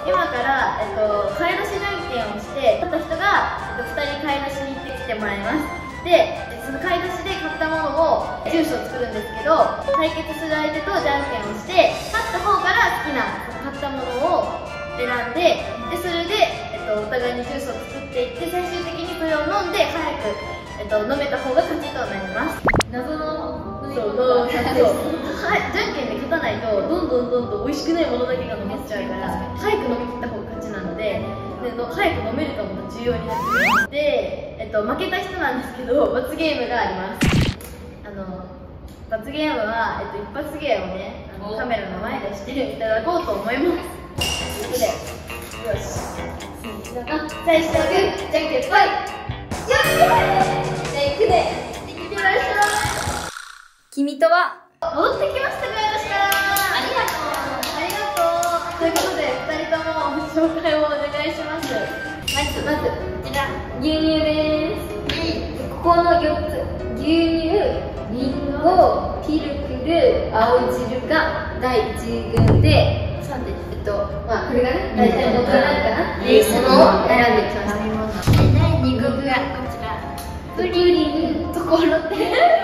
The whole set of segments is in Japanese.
今から、買い出しじゃんけんをして、勝った人が、2人買い出しに行ってきてもらいます。で、その買い出しで買ったものを住所を作るんですけど、対決する相手とじゃんけんをして、勝った方から好きな買ったものを選んで、それで、お互いにジュースを作っていって、最終的にそれを飲んで早く、飲めた方が勝ちとなります。謎のじゃんけんで勝たないとどんどん美味しくないものだけが残っちゃうから、早く飲み切った方が勝ちなので、早く飲めるかも重要になってきます。で、負けた人なんですけど、罰ゲームがあります。罰ゲームは、一発芸をね、カメラの前でしていただこうと思います。ということで、よし、最初はグー、じゃんけんぽい。よし、じゃあ行くね。行ってらっしゃい。 君とは戻ってきました。ガイドした。ありがとう。ということで、2人とも紹介をお願いします。まずこちら牛乳です。ここの4つ、牛乳、りんご、ピルクル、青汁が第1軍で、まあこれがね、大体元になるかな。ものを選んできました。第2軍がこちら、プリン、ところてん、羊羹、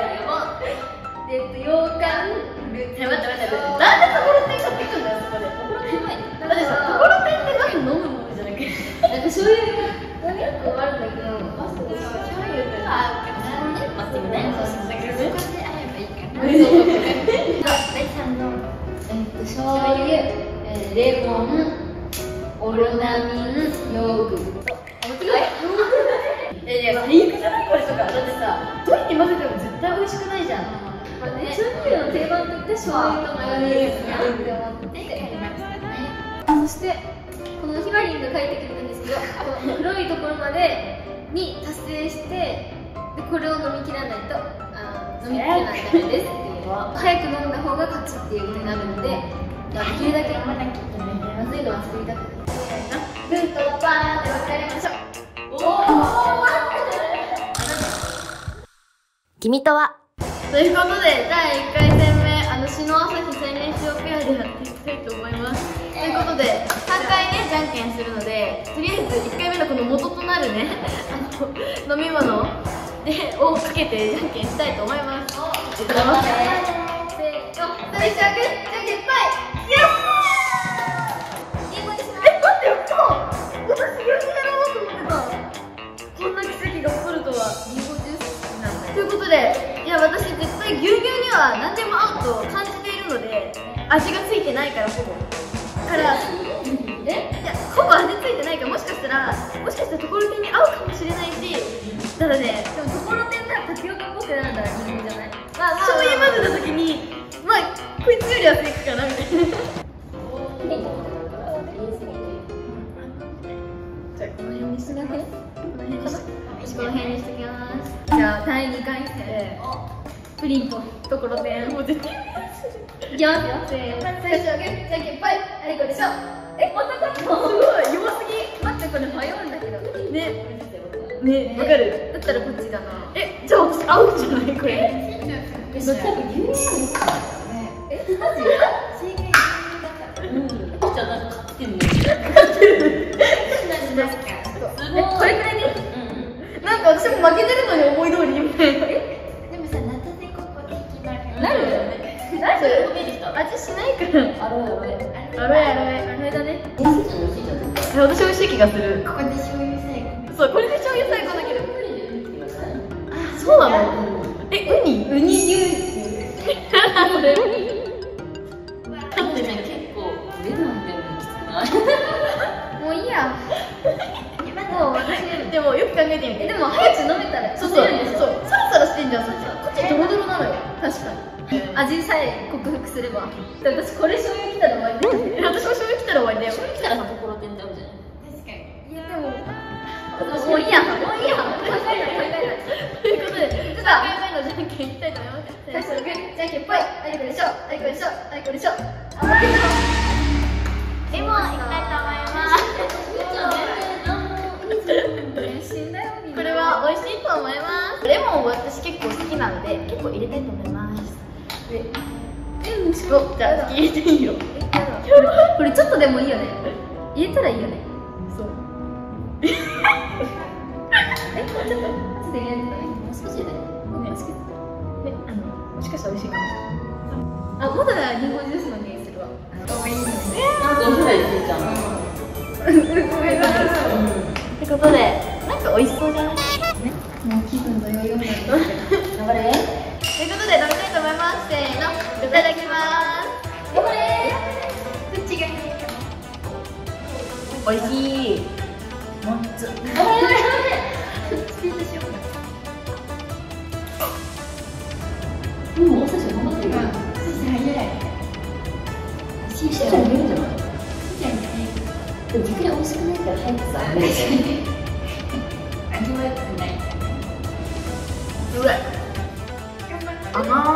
待って、なんでところてん買ってくんだよ、そこで。ところてんだってさ、ところてんってなんで飲むものじゃなくて、なんか醤油がよくあるんだけど、マスクで醤油ってマスクね、そうだけどね、そこであればいいかな。第3の醤油、レモン、オロナミン、ヨーグルト。いや、最悪じゃないこれとか。だってさ、どうやって混ぜても絶対美味しくないじゃん。調味料の定番といって醤油とマヨネーズなって思ってやりましたね。そしてこのひまりんが書いてくれたんですけど、この黒いところまでに達成して、でこれを飲み切らないと飲み切らないとダメですっていう。早く飲んだ方が勝ちっていうことになるので、できるだけまずいのは作りたくない。グーとパーで分かりましょう。 君とはということで、第1回戦目、篠朝日最年少ペアでやっていきたいと思います。ということで、3回ね、じゃんけんするので、とりあえず1回目のこの元となるね、飲み物をかけてじゃんけんしたいと思います。いただきます。せーの、最初はグー、じゃんけんぽい。よっ！待ってよ、私牛乳やろうと思ってた。こんな奇跡が起こるとは。リンゴジュースなんだよ。ということで、いや、私絶対牛乳には何でも合うと感じているので、味がついてないから、ほぼ。いや、ほぼ味ついてないから、もしかしたらところてんに合うかもしれないし、ただね、でもところてんならタピオカっぽくなるんだらリンゴじゃない。醤油混ぜた時に、まあ、こいつよりはセックかなみたいな。じゃあ、この辺にしときます。この辺にしときます。じゃあ、第2回戦。プリンとところてん。もう絶対いきますよ。せーの。最初はグー、じゃんけんぽい。あれこれでしょ。またかった。すごい、弱すぎ。待って、これ迷うんだけど。ね、わかる。だったらこっちだな。じゃあ私合うんじゃないこれ。多分牛乳なんですかね。マジ？正解牛乳だから。じゃあなんか買ってんの？買ってる。これくらいね。なんか私も負けてるのに思い通りにみたいな。でもさ、ナタデココで決まる。なるよね。味しないから。アロエだね。私美味しい気がする。ここで醤油最後。そう、これで醤油最後だけど。あ、そうなの？ウニ牛乳。それ。だってね、結構レモンでもきつくない？もういいや。もう私でもよく考えてみて。でも早く飲めたら。そう、サラサラしてんじゃん。こっちドロドロなのよ。確かに。味さえ克服すれば。私これ醤油きたら終わりだよ。私も醤油きたら終わりだよ。醤油きたらさ、ところてんってあるじゃない。確かに。いやでももういいや。考えない。ということで、じゃあ3回目のじゃんけんいきたいと思います。最初のグー、じゃんけんぽい。あいこでしょ。あいこでしょ。あいこでしょ。あ、負けた。レモンいきたいと思います。これは美味しいと思います。レモン私結構好きなので結構入れたいと思います。じゃあ入れていいよ。これちょっとでもいいよね。 言えたらいいよね。そうちょっと入れないとダメ。もう少しでね、もしかしたら美味しいかも。あ、まだリンゴジュースの匂いするわ。かわいいね。 どうしたらいいちゃん。 ってことで、なんか美味しそうじゃない？ね、もう気分の余裕もない。頑張れ。ということで食べたいと思います。せーの、いただきます。頑張れ。どっちがいいかな。 美味しい。もつ。 スピードしようか。 お寿司頑張ってる。 寿司早い。 寿司じゃないんじゃない？でも逆に美味しくないから早くさ。 味は良くない。 うわ。甘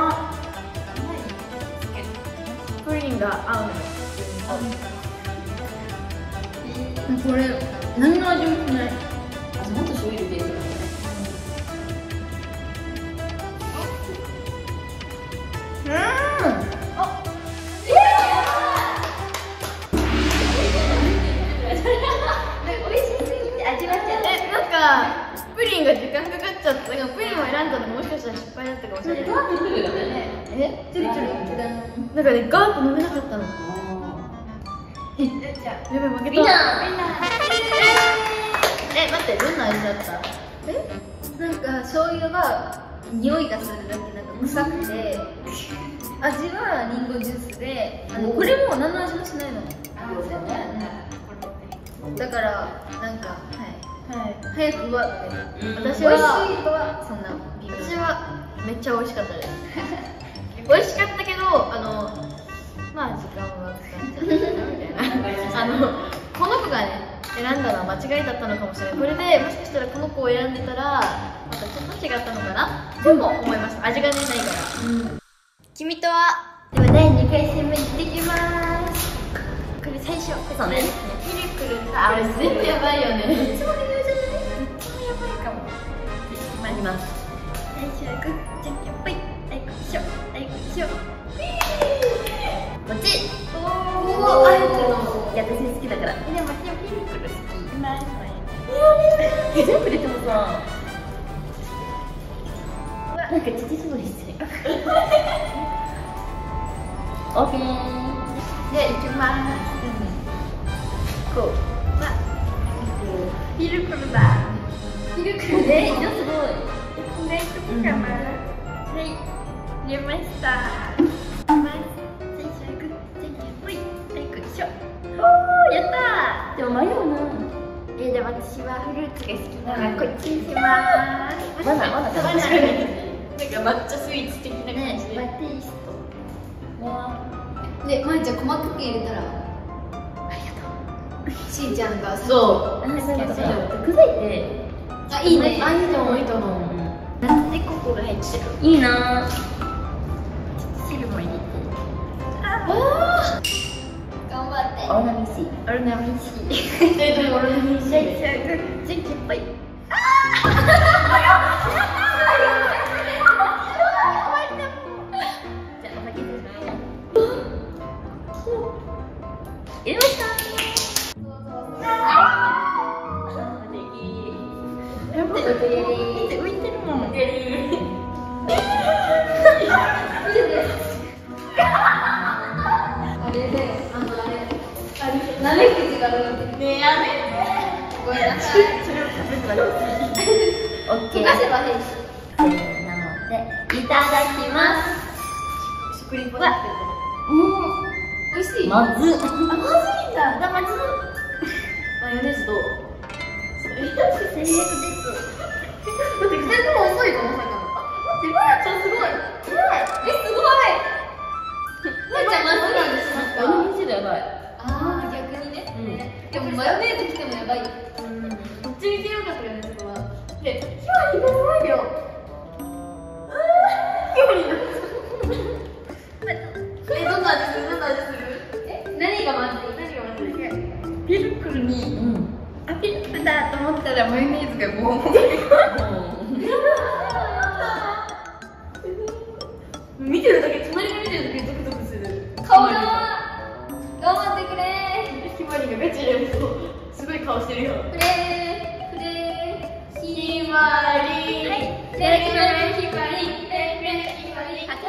い。プリンが合うのよ。 これ何の味もしない。 あ、もっと醤油入れてる。 プリンが時間かかっちゃった。だからプリンを選んだのもしかしたら失敗だったかもしれない。え、ちょりちょり。なんかね、ガーッと飲めなかったの。じゃあ、やばい、負けた。 みんな。 待って、どんな味だった？なんか醤油は匂いがするだけなんか臭くて、味はリンゴジュースで、これも何の味もしないの。だからなんか早くは私はそんな私はめっちゃ美味しかったです美味しかったけどまあ時間はかかっちゃったみたいなこの子がね選んだのは間違いだったのかもしれない。これでもしかしたらこの子を選んでたらまたちょっと違ったのかなとも思いました。味がねないから。君とはでは第2回戦目に行ってきます。これ最初そうね。 ピルクルさ、あれ全部やばいよね。いつもの言うじゃない？いつもやばいかも。 まいります。 最初はグッじゃんけんぽい。はい、こいしょ。はい、こいしょ。 こっち。 おー、あえての。 いや、私好きだから。 でも私はピルクル好き。ないの全部入れてもさ。なんか乳搾りしてる。オッケー。 で、いきます。こう。ピルクルだ。ピルクルで、色すごい。これいとこかな。はい、入れました。最初はグッじゃんけんぽい。はい、こいしょ。おー、やったー。 でも迷うな。 で私はフルーツが好きなのでこっちにします。 まだなんか抹茶スイーツ的な感じで。バテイスト。で、まいちゃん細かく入れたら。ありがとう。しーちゃんがそう。なんかさ、具材って。 あ、いいね。あ、いいと思う、いいと思う。なんでココが入ってる。 いいな。 汁も入れて。ああ。頑張って。 オロナミン C。 オロナミン C。でもオロナミン C。じゃんけんぽい。ああ。 入れました。 浮いてるもん。なめ口がねえやめ。ごめんなさい。 オッケー。 溶かせば平気。 なのでいただきます。 食リポだって美味しい。 まず。 あ、まずいんだ。まず。 マヨネーズどう？ 最悪です。待って、2人とも遅いぞ、まさかの。あ、待って、まやちゃんすごい。すごい。すごい。まやちゃん、まずなんですか。 マヨネーズやばい。 ああ、逆にね。でも、マヨネーズ来てもやばい。どっちに行けよかったよね、そこは。で、ひまりがすごいよ。どんな味する？どんな味する？何がまずい？何がまずい？ピルクルに、あ、ピルクルだと思ったらマヨネーズがもう見てるだけ、隣が見てるだけゾクゾクする。顔が頑張ってくれー。ひまりががガチでもうすごい顔してるよ。 フレフレひまり。 はい、いただきます。ひまり、ひまり、あ、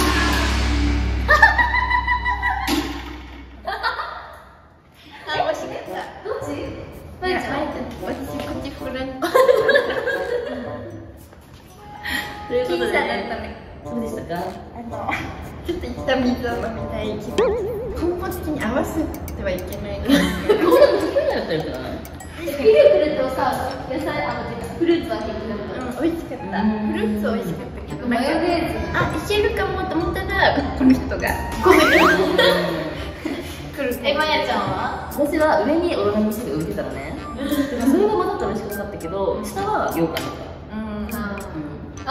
惜しかった。 どっち？ まいちゃん、私こっちフラン。ということでね。 そうでしたか？ ちょっと一旦水を飲みたい気分。根本的に合わせてはいけない。 こんなの得意だったよかな。ピルクルとさ、野菜フルーツは結構美味しかった。フルーツ美味しかったけど、 マヨネーズ。 あ、いけるかもと思ったらこの人が来る。まやちゃんは？ 私は上にオロナミン C が浮いてたのね。それがまだったら美味しくなかったけど、下は羊羹だった。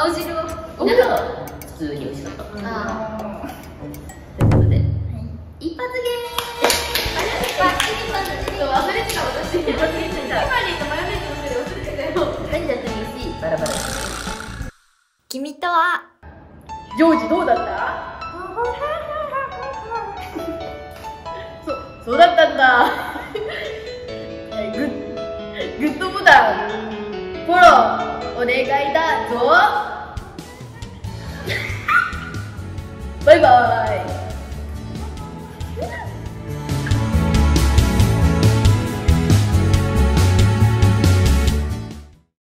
青汁を。 お湯は普通に美味しかった。ということで、一発ゲーム。 忘れてた私。ひまりとマヨネーズのせいで忘れてたよ。 何だってもいいし、バラバラ。 君とはジョージどうだった？そうだったんだ。グッドボタン、フォローお願いだぞ。バイバイ。